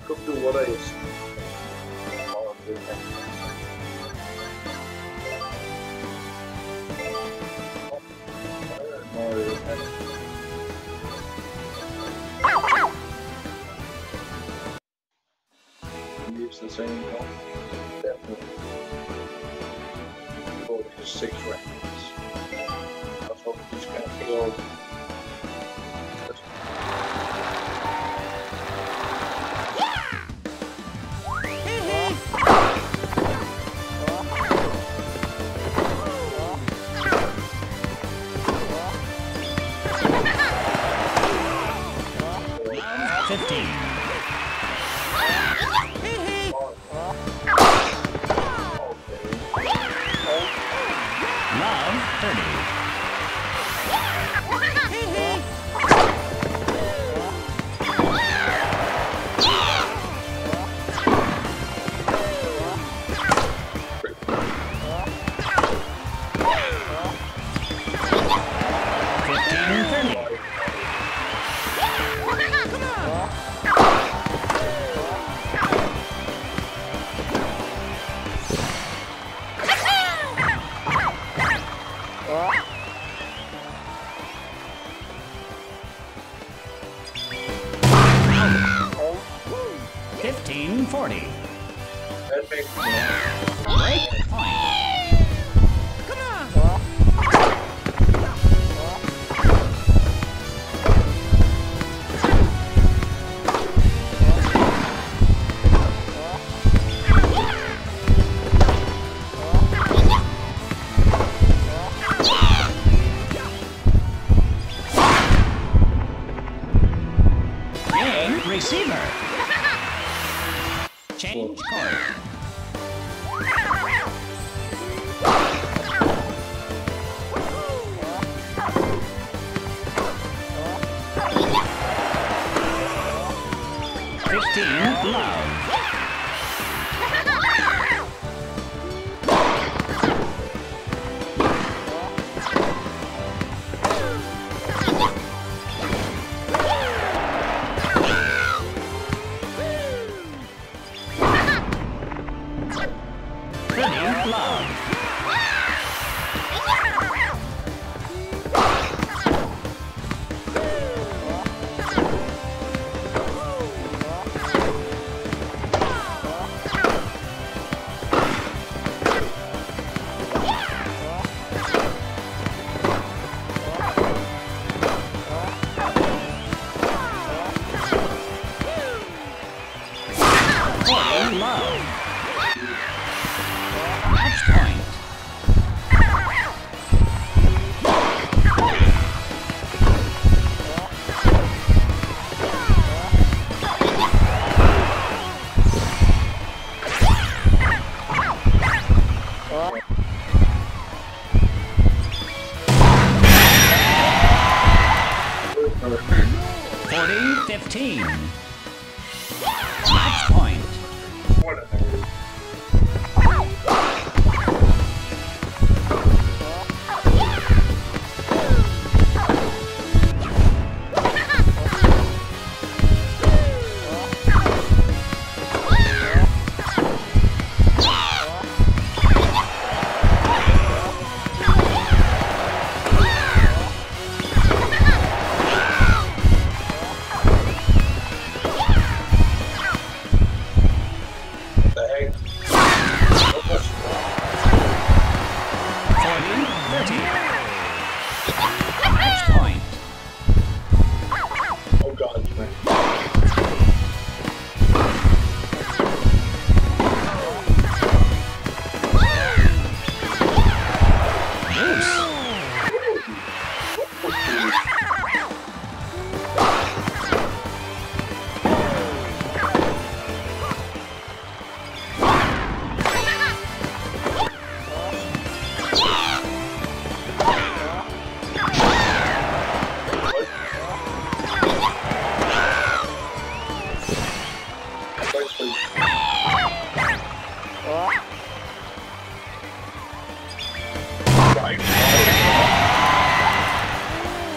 come to what I used use the same one. Definitely. Oh, there's 6 rounds. That's what we're just gonna feel. Receiver. Change card. Love.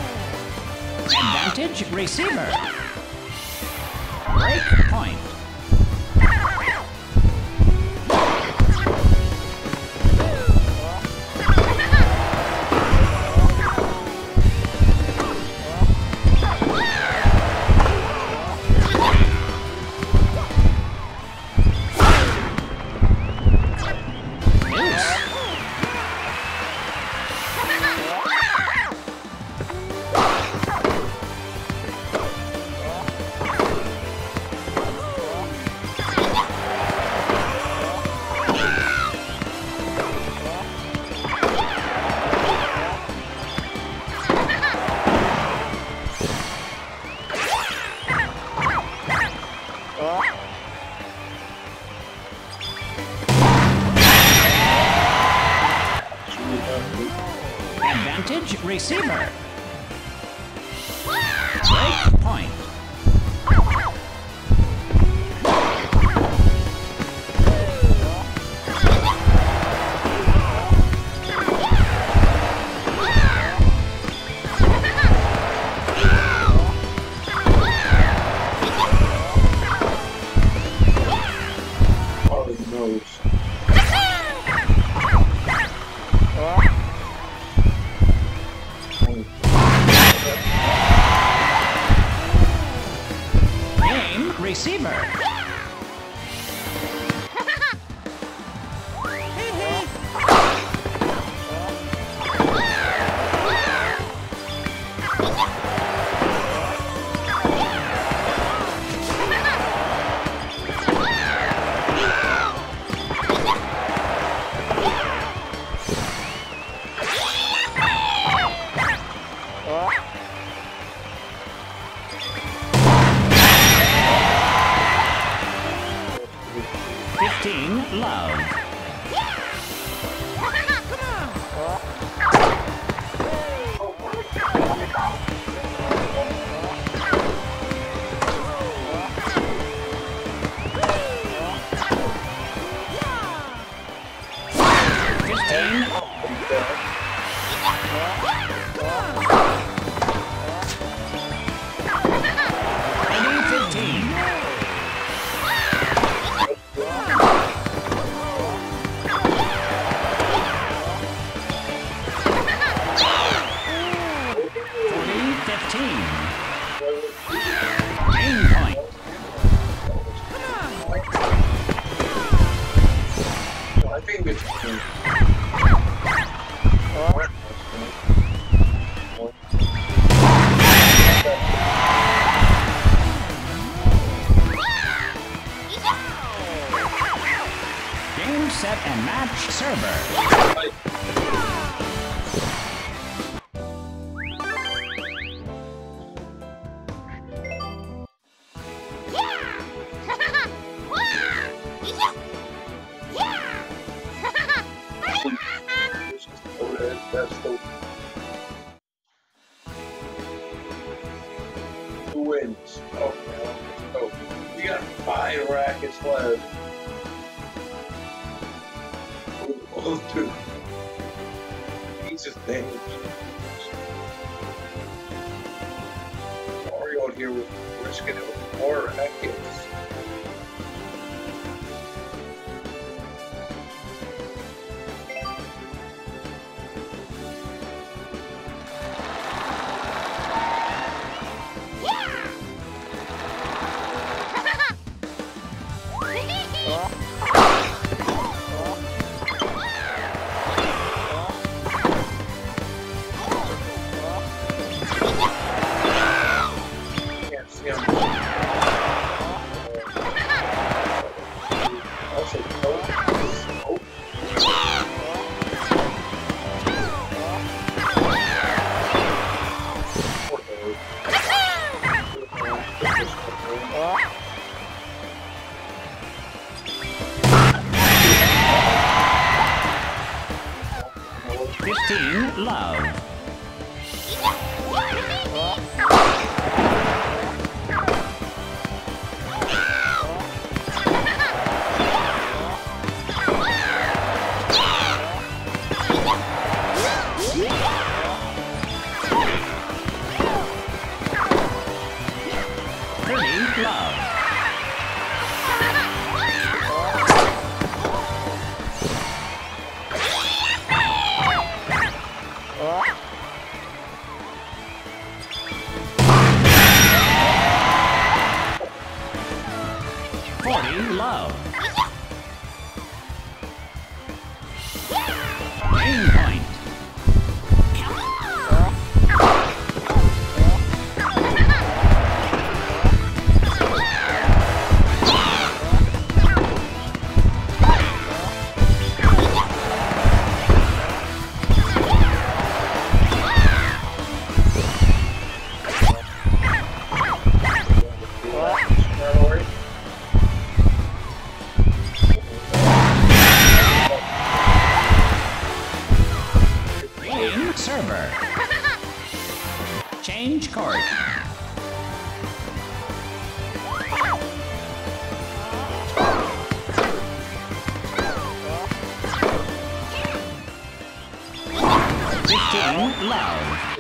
Advantage receiver. Break point. Advantage receiver. Break point. Receiver. 15, love. 15. Game point. I think it's Game, set, and match server. That's the wins. Oh, man. Oh, we got 5 rackets left. Oh, dude. He's just damaged. Mario out here was risking it with 4 rackets. Love. Love. Game point. love.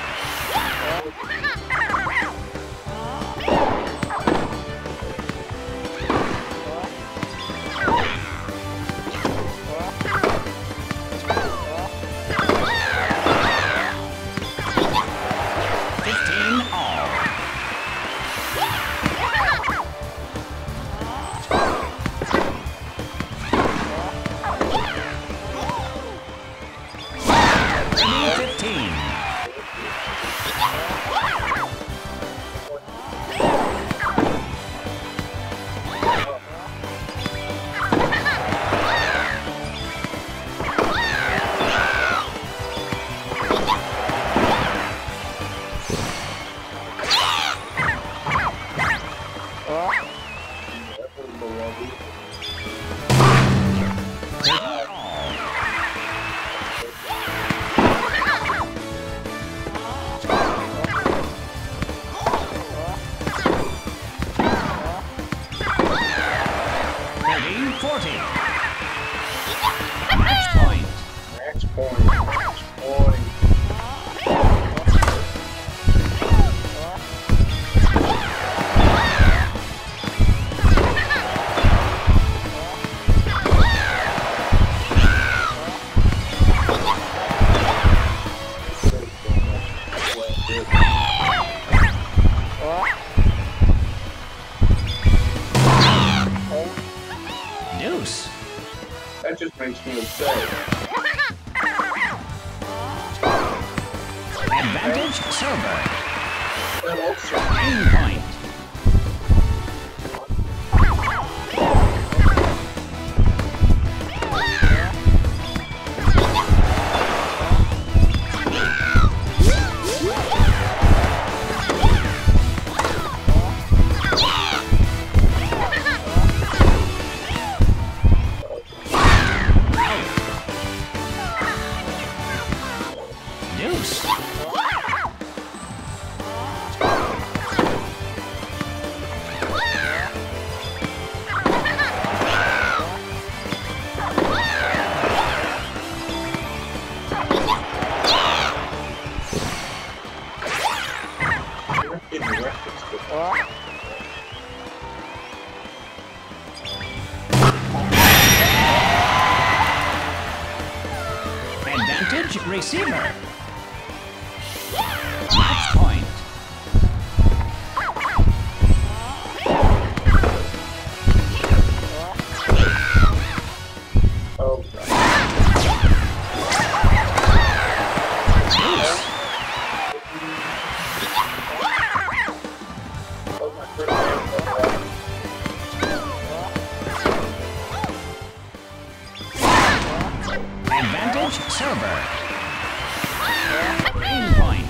15 all. 15. 40. Match point. Match point. Match point. Deuce. That just makes me upset. Advantage server. That also. Game point. Deuce. In reference to Advantage receiver. Match point. oh, Deuce. oh my goodness. Advantage server. Game point.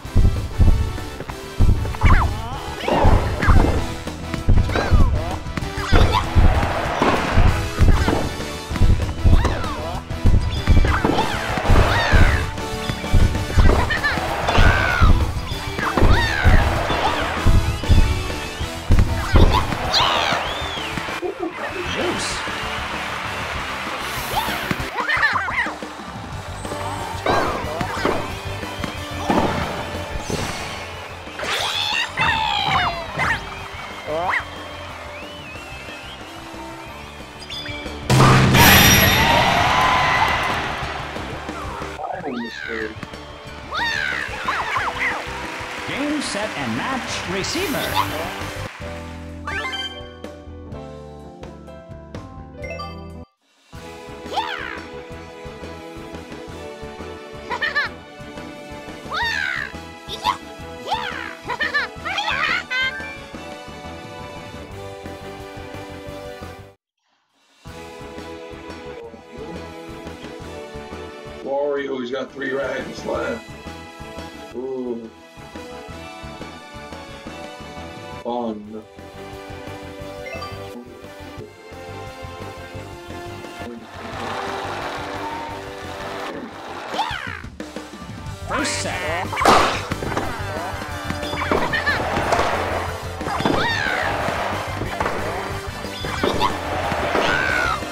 Deuce. Game, set, and match receiver. Wario, he's got 3 rackets left. Ooh. Fun. First set.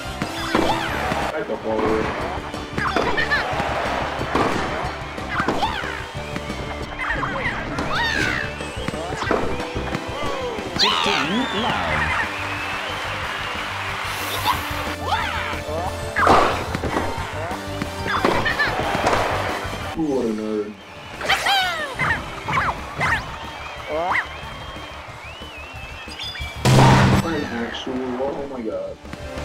I don't know. love. Ooh, what a nerd. An actual, oh my god.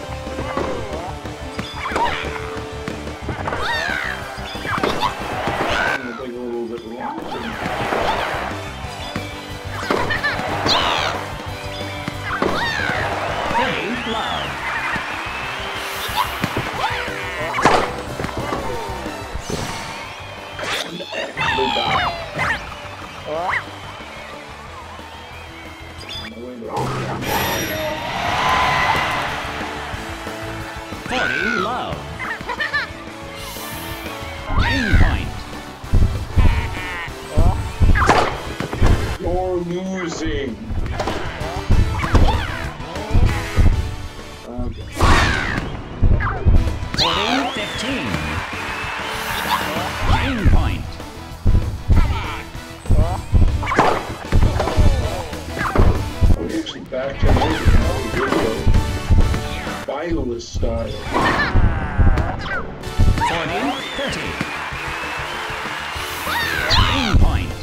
I'm gonna take a little bit longer. 30 love. Actually die. No way to 40 love. Game point. You're losing. Okay. 40-15. Game point. We actually back to video. Violet style. 40-30. Game point.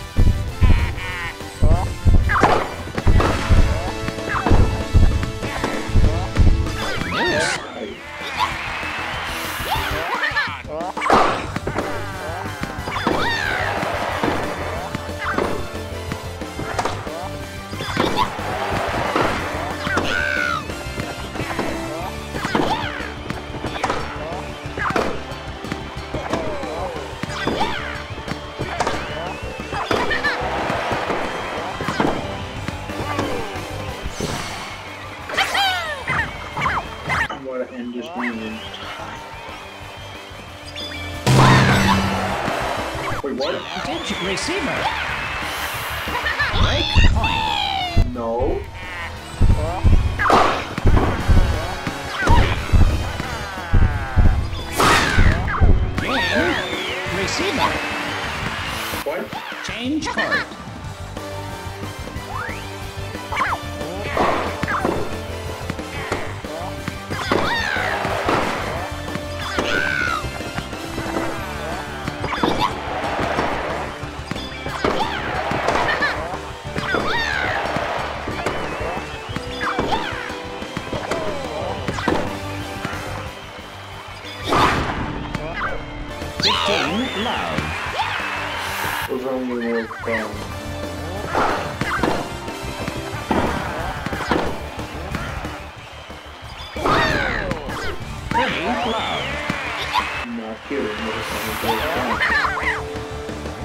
Deuce. Right. I'm gonna end this one in time. Wait, what? Advantage receiver. Break point. No. Game receiver. What? Change court. Love. Those only work from. Pretty love. I'm not kidding. Those only work from.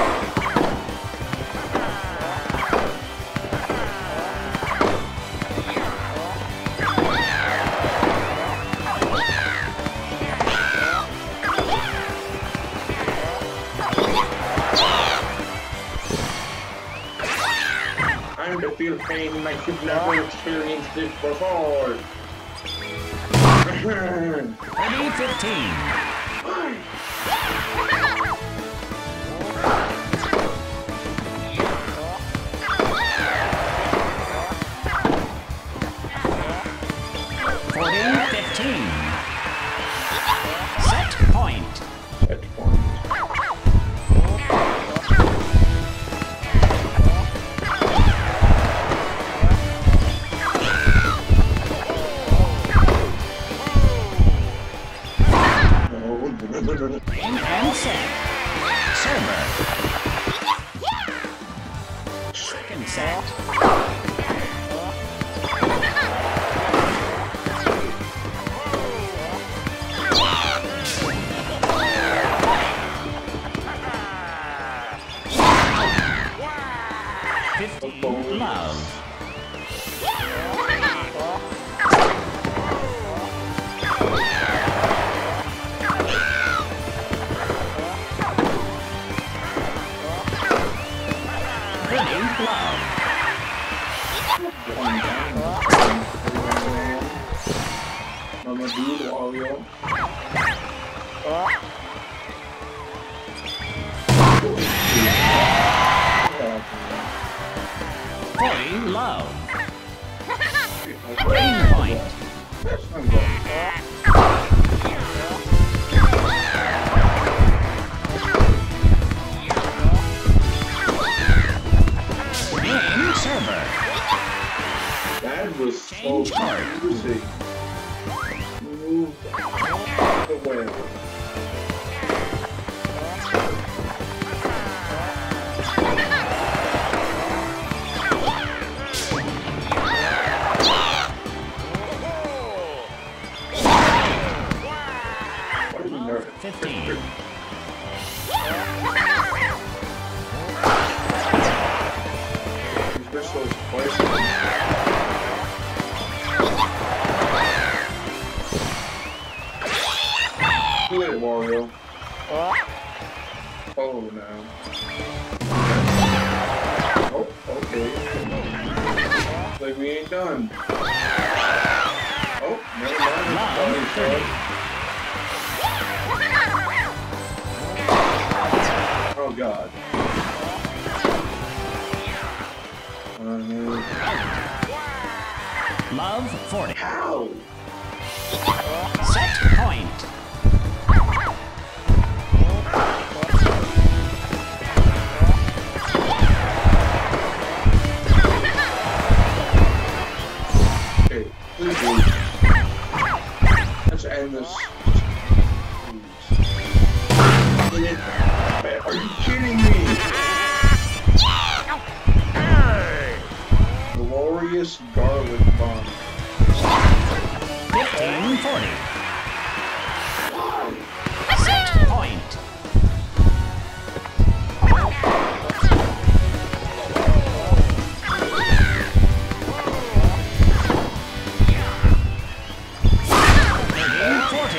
Time to feel pain like you've never experienced it before. 30-15. Set point. Set point. And set. Server. Second set. Love. Pretty love. Mama dude, Oreo. Pretty love. Game point. I'm going. Game server. That was so Change card. easy. Move the win. Why are you nervous? 15. These missiles twice. Look at it, Wario. Oh no. Oh, okay. Like we ain't done. Oh, never mind. Love 30. Oh god. Love 40. How? Set point. Okay, please do. Let's end this. Please. Are you kidding me? Glorious garlic bomb. 1540. Set point. Game 40.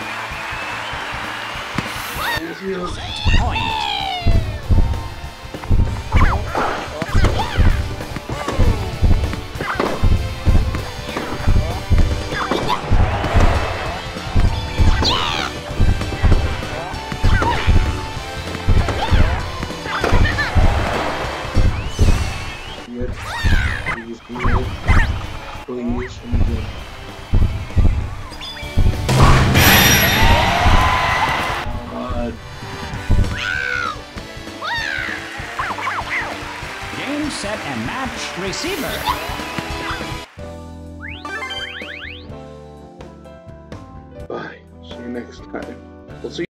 Thank you. Set point. Please, please, please, please. Game, set, and match receiver. Bye. See you next time. We'll see.